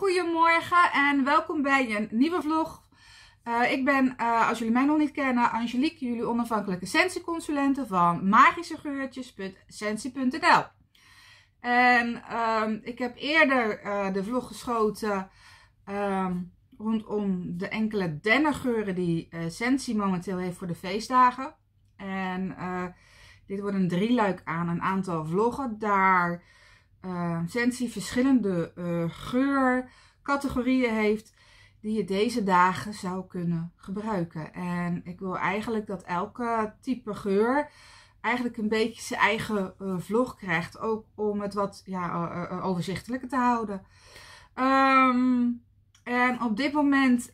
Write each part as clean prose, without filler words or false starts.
Goedemorgen en welkom bij een nieuwe vlog. Ik ben, als jullie mij nog niet kennen, Angelique, jullie onafhankelijke Sensi-consulente van magischegeurtjes.sensi.nl. En ik heb eerder de vlog geschoten rondom de enkele dennengeuren die Sensi momenteel heeft voor de feestdagen. En dit wordt een drieluik aan een aantal vloggen. Daar Sensi verschillende geurcategorieën heeft die je deze dagen zou kunnen gebruiken. En ik wil eigenlijk dat elke type geur eigenlijk een beetje zijn eigen vlog krijgt. Ook om het wat overzichtelijker te houden. En op dit moment,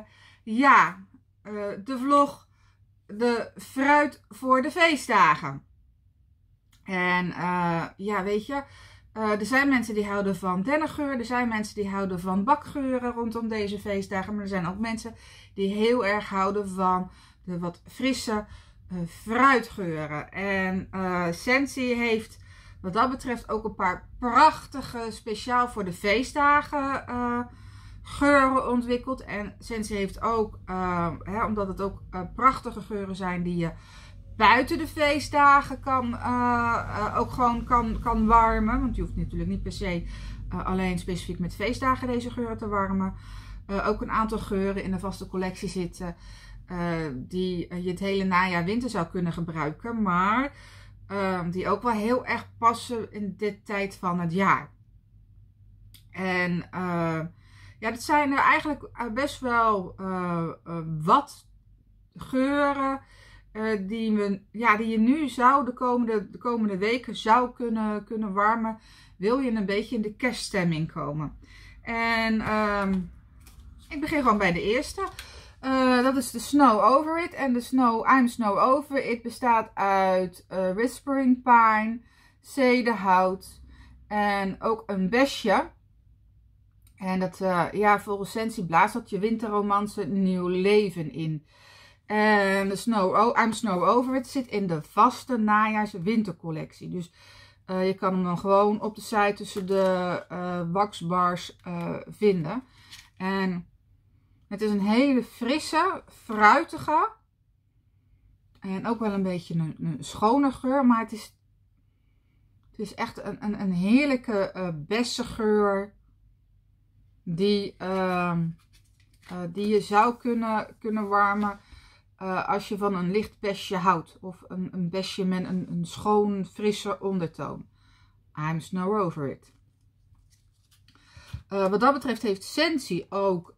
de vlog, de fruit voor de feestdagen. En weet je, er zijn mensen die houden van dennengeur, er zijn mensen die houden van bakgeuren rondom deze feestdagen. Maar er zijn ook mensen die heel erg houden van de wat frisse fruitgeuren. En Sensi heeft wat dat betreft ook een paar prachtige, speciaal voor de feestdagen geuren ontwikkeld. En Sensi heeft ook, omdat het ook prachtige geuren zijn die je buiten de feestdagen ook gewoon kan warmen. Want je hoeft natuurlijk niet per se alleen specifiek met feestdagen deze geuren te warmen. Ook een aantal geuren in de vaste collectie zitten die je het hele najaar winter zou kunnen gebruiken. Maar die ook wel heel erg passen in dit tijd van het jaar. En dat zijn er eigenlijk best wel wat geuren die je nu de komende weken zou kunnen warmen. Wil je een beetje in de kerststemming komen. En ik begin gewoon bij de eerste. Dat is de Snow Over It. En de I'm Snow Over It bestaat uit Whispering Pine, cedarhout en ook een besje. En dat, volgens Sensi blaast dat je winterromance nieuw leven in. En de I'm Snow Over It zit in de vaste najaars-wintercollectie. Dus je kan hem dan gewoon op de site tussen de waxbars vinden. En het is een hele frisse, fruitige en ook wel een beetje een schone geur. Maar het is echt een heerlijke bessengeur die je zou kunnen warmen. Als je van een licht besje houdt. Of een besje met een schoon, frisse ondertoon. I'm Snow Over It. Wat dat betreft heeft Sensi ook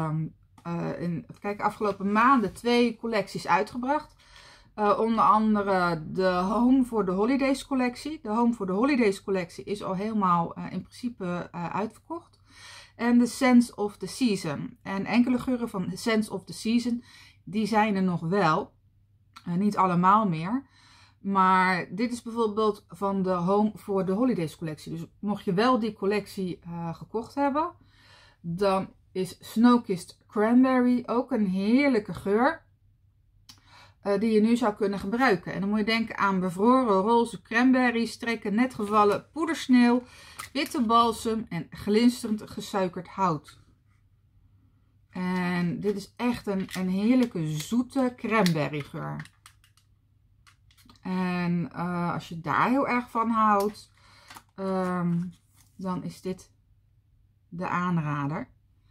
afgelopen maanden 2 collecties uitgebracht. Onder andere de Home for the Holidays collectie. De Home for the Holidays collectie is al helemaal in principe uitverkocht. En de Scents of the Season. En enkele geuren van Scents of the Season, die zijn er nog wel. Niet allemaal meer. Maar dit is bijvoorbeeld van de Home for the Holidays collectie. Dus mocht je wel die collectie gekocht hebben, dan is Snowkissed Cranberry ook een heerlijke geur. Die je nu zou kunnen gebruiken. En dan moet je denken aan bevroren roze cranberries, strekken net gevallen poedersneeuw, witte balsem en glinsterend gesuikerd hout. En dit is echt een heerlijke zoete cranberry geur. En als je daar heel erg van houdt, dan is dit de aanrader.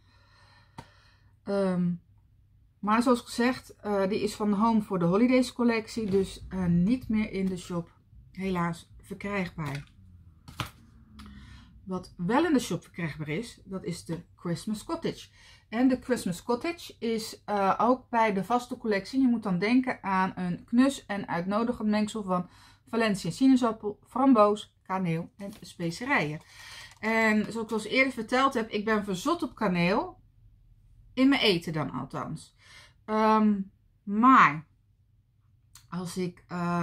Maar zoals gezegd, die is van de Home for the Holidays collectie. Dus niet meer in de shop helaas verkrijgbaar. Wat wel in de shop verkrijgbaar is, dat is de Christmas Cottage. En de Christmas Cottage is ook bij de vaste collectie. Je moet dan denken aan een knus en uitnodigend mengsel van Valencia sinaasappel, framboos, kaneel en specerijen. En zoals ik al eerder verteld heb, ik ben verzot op kaneel. In mijn eten dan althans. Maar als ik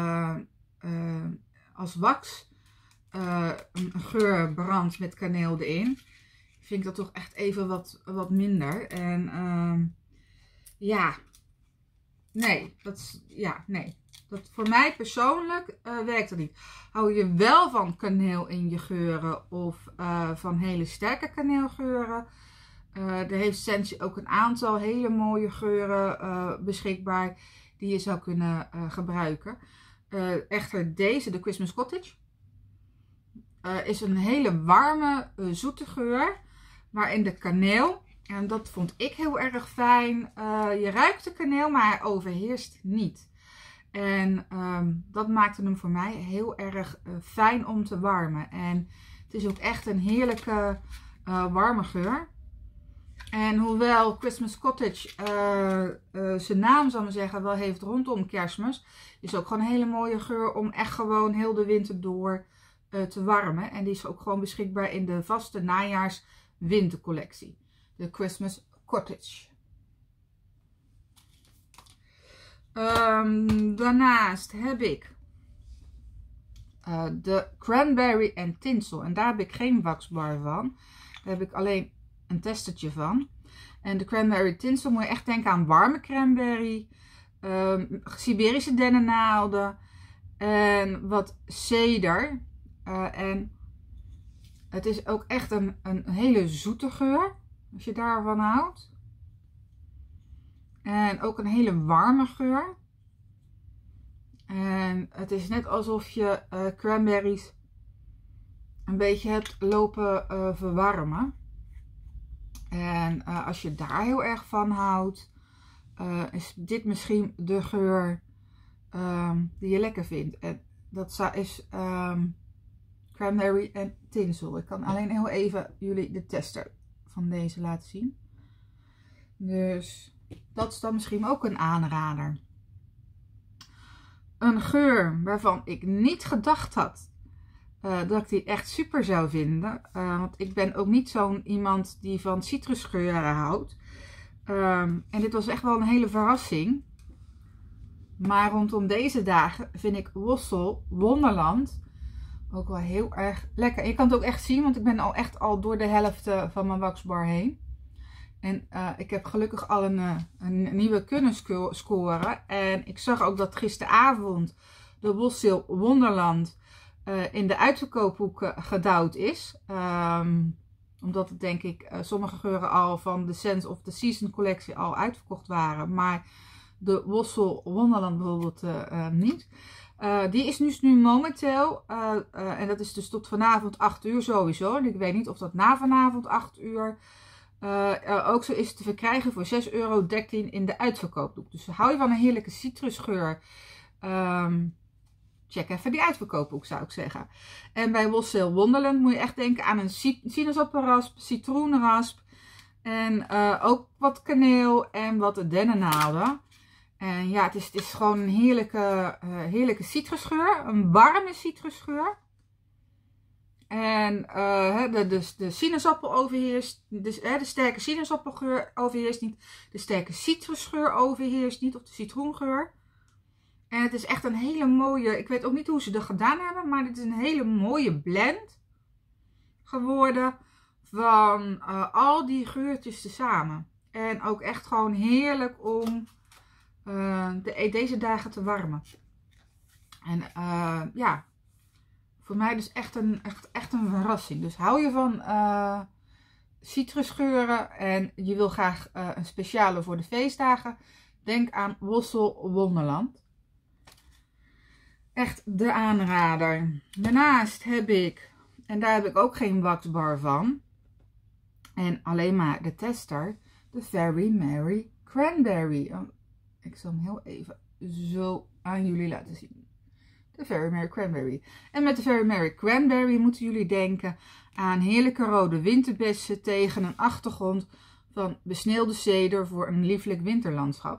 als wax een geur brand met kaneel erin, vind ik dat toch echt even wat minder. En nee. Voor mij persoonlijk werkt dat niet. Hou je wel van kaneel in je geuren of van hele sterke kaneelgeuren? Er heeft Scentsy ook een aantal hele mooie geuren beschikbaar die je zou kunnen gebruiken. Echter deze, de Christmas Cottage, is een hele warme, zoete geur. Waarin de kaneel, en dat vond ik heel erg fijn, je ruikt de kaneel, maar hij overheerst niet. En dat maakte hem voor mij heel erg fijn om te warmen. En het is ook echt een heerlijke warme geur. En hoewel Christmas Cottage zijn naam, zal ik maar zeggen, wel heeft rondom Kerstmis, is ook gewoon een hele mooie geur om echt gewoon heel de winter door te warmen. En die is ook gewoon beschikbaar in de vaste najaars wintercollectie. De Christmas Cottage. Daarnaast heb ik de Cranberry en Tinsel. En daar heb ik geen waxbar van. Daar heb ik alleen een testertje van. En de Cranberry Tinsel moet je echt denken aan warme cranberry. Siberische dennennaalden. En wat ceder. En het is ook echt een hele zoete geur. Als je daarvan houdt. En ook een hele warme geur. En het is net alsof je cranberries een beetje hebt lopen verwarmen. En als je daar heel erg van houdt, is dit misschien de geur die je lekker vindt. En dat is Cranberry en Tinsel. Ik kan alleen heel even jullie de tester van deze laten zien. Dus dat is dan misschien ook een aanrader. Een geur waarvan ik niet gedacht had dat ik die echt super zou vinden. Want ik ben ook niet zo'n iemand die van citrusgeuren houdt. En dit was echt wel een hele verrassing. Maar rondom deze dagen vind ik Wossel Wonderland ook wel heel erg lekker. En je kan het ook echt zien, want ik ben al door de helft van mijn waxbar heen. En ik heb gelukkig al een nieuwe kunnen scoren. En ik zag ook dat gisteravond de Wossel Wonderland in de uitverkoophoek gedouwd is. Omdat het denk ik sommige geuren al van de Sense of the Season collectie al uitverkocht waren. Maar de Wossel Wonderland bijvoorbeeld niet. Die is dus nu momenteel, en dat is dus tot vanavond 8 uur sowieso. En ik weet niet of dat na vanavond 8 uur ook zo is te verkrijgen voor €6,13 in de uitverkoophoek. Dus hou je van een heerlijke citrusgeur, check even die uitverkoophoek, zou ik zeggen. En bij Wossel Wonderland moet je echt denken aan een sinaasappelrasp, citroenrasp. En ook wat kaneel en wat dennennaalden. En ja, het is gewoon een heerlijke citrusgeur. Een warme citrusgeur. En de sinaasappel overheerst. De sterke sinaasappelgeur overheerst niet. De sterke citrusgeur overheerst niet. Of de citroengeur. En het is echt een hele mooie. Ik weet ook niet hoe ze dat gedaan hebben. Maar dit is een hele mooie blend geworden. Van al die geurtjes tezamen. En ook echt gewoon heerlijk om deze dagen te warmen. En ja. Voor mij dus echt een verrassing. Dus hou je van citrusgeuren en je wil graag een speciale voor de feestdagen. Denk aan Wossel Wonderland. Echt de aanrader. Daarnaast heb ik, en daar heb ik ook geen waxbar van. En alleen maar de tester. De Very Merry Cranberry. Oh, ik zal hem heel even zo aan jullie laten zien. De Very Merry Cranberry. En met de Very Merry Cranberry moeten jullie denken aan heerlijke rode winterbessen tegen een achtergrond van besneeuwde ceder voor een lieflijk winterlandschap.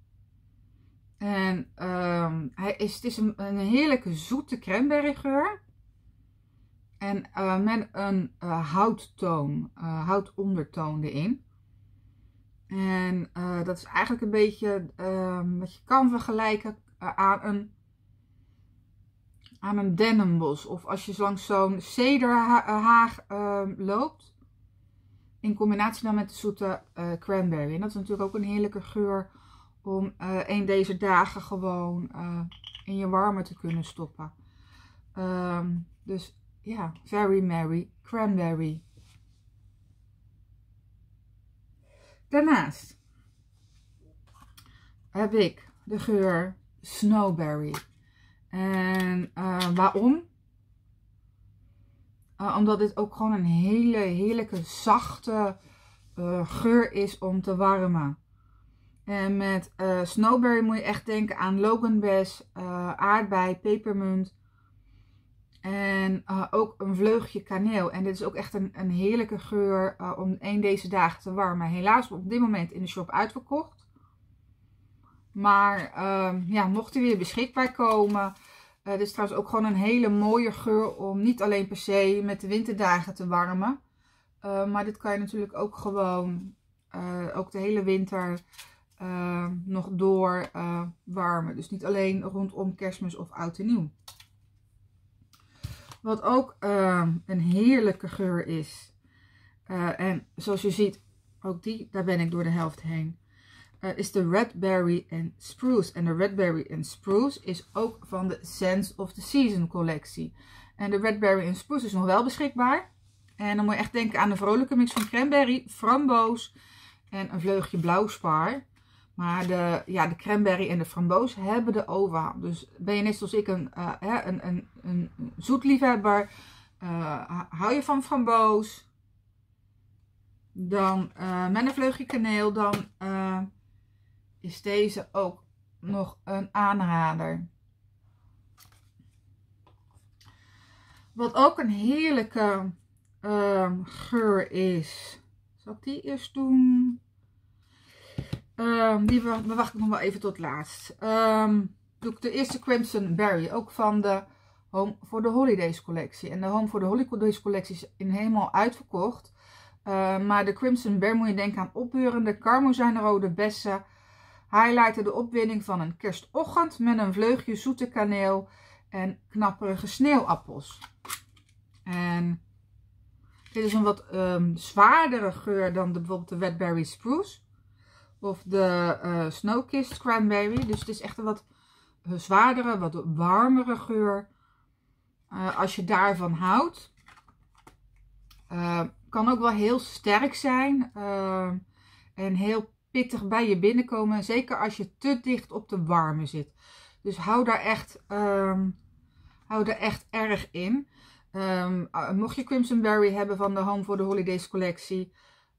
En het is een heerlijke zoete cranberry geur. En met een houtondertoon erin. En dat is eigenlijk een beetje wat je kan vergelijken aan een dennenbos. Of als je langs zo'n cederhaag loopt. In combinatie dan met de zoete cranberry. En dat is natuurlijk ook een heerlijke geur om een deze dagen gewoon in je warme te kunnen stoppen. Dus ja, Very Merry Cranberry. Daarnaast heb ik de geur Snowberry. En waarom? Omdat dit ook gewoon een hele heerlijke zachte geur is om te warmen. En met Snowberry moet je echt denken aan loganbes, aardbei, pepermunt. En ook een vleugje kaneel. En dit is ook echt een heerlijke geur om deze dagen te warmen. Helaas op dit moment in de shop uitverkocht. Maar ja, mocht hij weer beschikbaar komen. Dit is trouwens ook gewoon een hele mooie geur om niet alleen per se met de winterdagen te warmen. Maar dit kan je natuurlijk ook gewoon ook de hele winter nog door warmen. Dus niet alleen rondom Kerstmis of Oud en Nieuw. Wat ook een heerlijke geur is. En zoals je ziet, ook daar ben ik door de helft heen. Is de Red Berry and Spruce. En de Red Berry and Spruce is ook van de Scents of the Season collectie. En de Red Berry and Spruce is nog wel beschikbaar. En dan moet je echt denken aan de vrolijke mix van cranberry, framboos en een vleugje blauwspaar. Maar de cranberry en de framboos hebben de overhand. Dus ben je net zoals ik een zoetliefhebber, hou je van framboos, dan met een vleugje kaneel, dan is deze ook nog een aanrader. Wat ook een heerlijke geur is. Zal ik die eerst doen? Die bewacht ik nog wel even tot laatst. Doe ik de eerste Crimson Berry. Ook van de Home for the Holidays collectie. En de Home for the Holidays collectie is helemaal uitverkocht. Maar de Crimson Berry moet je denken aan opbeurende karmozijnrode bessen. Highlighten de opwinding van een kerstochtend met een vleugje zoete kaneel en knapperige sneeuwappels. En dit is een wat zwaardere geur dan bijvoorbeeld de Red Berry Spruce. Of de Snow-Kissed Cranberry. Dus het is echt een wat zwaardere, wat warmere geur. Als je daarvan houdt. Kan ook wel heel sterk zijn. En heel pittig bij je binnenkomen. Zeker als je te dicht op de warme zit. Dus hou daar echt erg in. Mocht je Crimson Berry hebben van de Home for the Holidays collectie.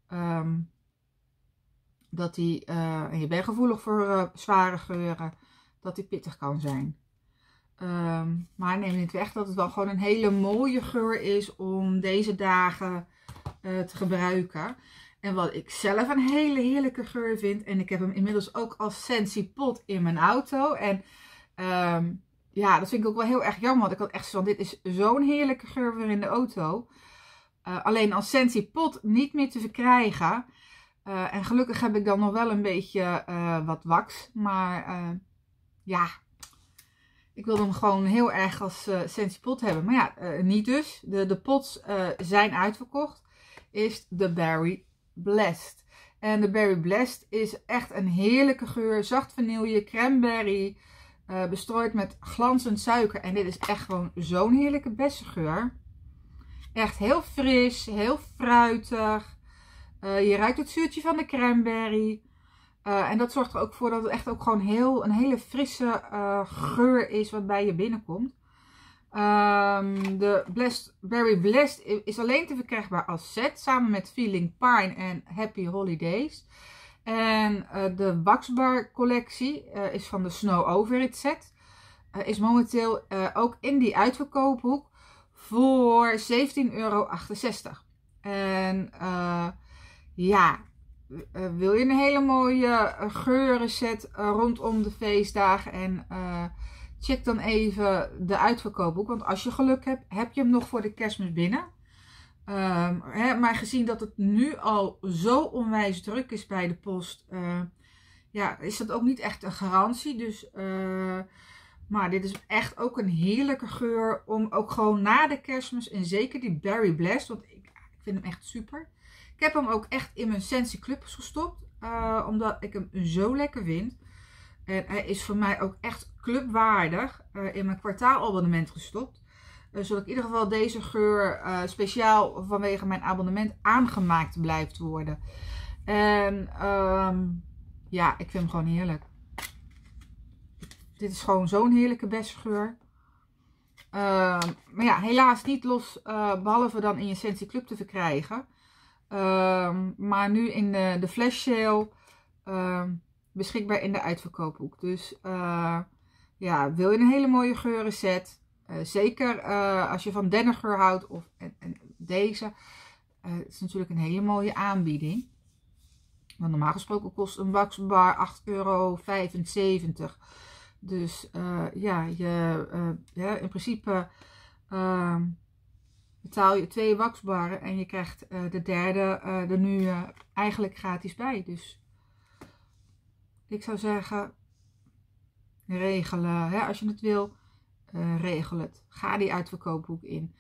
Dat die, en je bent gevoelig voor zware geuren, dat die pittig kan zijn. Maar neem niet weg dat het wel gewoon een hele mooie geur is om deze dagen te gebruiken. En wat ik zelf een hele heerlijke geur vind, en ik heb hem inmiddels ook als Scentsy pot in mijn auto. En ja, dat vind ik ook wel heel erg jammer, want ik had echt zo van, dit is zo'n heerlijke geur weer in de auto. Alleen als Scentsy pot niet meer te verkrijgen. En gelukkig heb ik dan nog wel een beetje wat wax. Maar ja, ik wilde hem gewoon heel erg als Scentsy pot hebben. Maar ja, niet dus. De pots zijn uitverkocht. Is de Berry Blessed. En de Berry Blessed is echt een heerlijke geur. Zacht vanille, cranberry. Bestrooid met glanzend suiker. En dit is echt gewoon zo'n heerlijke bessengeur. Echt heel fris, heel fruitig. Je ruikt het zuurtje van de cranberry. En dat zorgt er ook voor dat het echt ook gewoon een hele frisse geur is wat bij je binnenkomt. De Berry Blessed is alleen te verkrijgbaar als set. Samen met Feeling Pine en Happy Holidays. En de Waxbar collectie is van de Snow Over It set. Is momenteel ook in die uitverkoophoek voor €17,68. En ja, wil je een hele mooie geurenset rondom de feestdagen en check dan even de uitverkoophoek. Want als je geluk hebt, heb je hem nog voor de Kerstmis binnen. Maar gezien dat het nu al zo onwijs druk is bij de post, ja, is dat ook niet echt een garantie. Dus, maar dit is echt ook een heerlijke geur om ook gewoon na de Kerstmis, en zeker die Berry Blessed, want ik vind hem echt super. Ik heb hem ook echt in mijn Scentsy Clubs gestopt, omdat ik hem zo lekker vind. En hij is voor mij ook echt clubwaardig in mijn kwartaalabonnement gestopt. Zodat in ieder geval deze geur speciaal vanwege mijn abonnement aangemaakt blijft worden. En ja, ik vind hem gewoon heerlijk. Dit is gewoon zo'n heerlijke bessengeur. Maar ja, helaas niet los, behalve dan in je Scentsy Club te verkrijgen. Maar nu in de flash sale beschikbaar in de uitverkoophoek. Dus ja, wil je een hele mooie geurenset? Zeker als je van dennengeur houdt of en deze. Het is natuurlijk een hele mooie aanbieding. Want normaal gesproken kost een waxbar €8,75. Dus ja, in principe betaal je 2 waxbarren en je krijgt de derde er nu eigenlijk gratis bij. Dus ik zou zeggen, regelen. Hè? Als je het wil, regel het. Ga die uitverkoophoek in.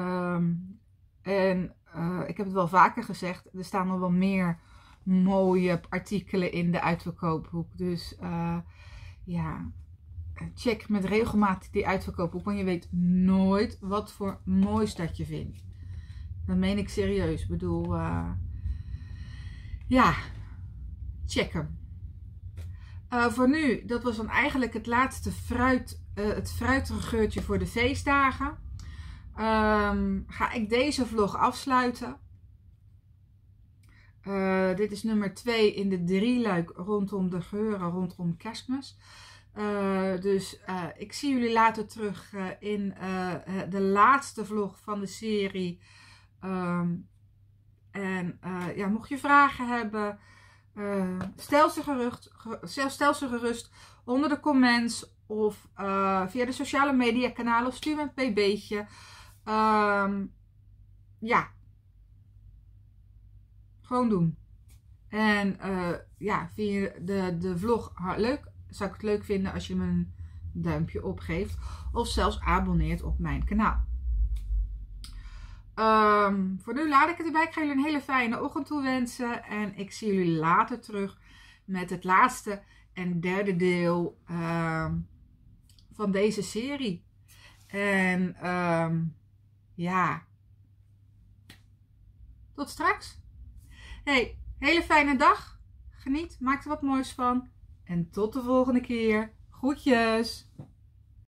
Ik heb het wel vaker gezegd, er staan nog wel meer mooie artikelen in de uitverkoophoek. Dus ja, check met regelmaat die uitverkoophoek, want je weet nooit wat voor moois dat je vindt. Dat meen ik serieus. Ik bedoel, ja, check hem. Voor nu, dat was dan eigenlijk het laatste het fruitige geurtje voor de feestdagen. Ga ik deze vlog afsluiten. Dit is nummer 2 in de 3-luik rondom de geuren rondom Kerstmis. Dus ik zie jullie later terug in de laatste vlog van de serie. Ja, mocht je vragen hebben, stel ze gerust onder de comments of via de sociale media kanalen of stuur me een pb'tje. Ja, gewoon doen. En ja, vind je de vlog leuk? Zou ik het leuk vinden als je me een duimpje opgeeft of zelfs abonneert op mijn kanaal. Voor nu laat ik het erbij. Ik ga jullie een hele fijne ochtend toewensen en ik zie jullie later terug met het laatste en derde deel van deze serie. En ja, tot straks. Hey, hele fijne dag. Geniet, maak er wat moois van. En tot de volgende keer. Groetjes!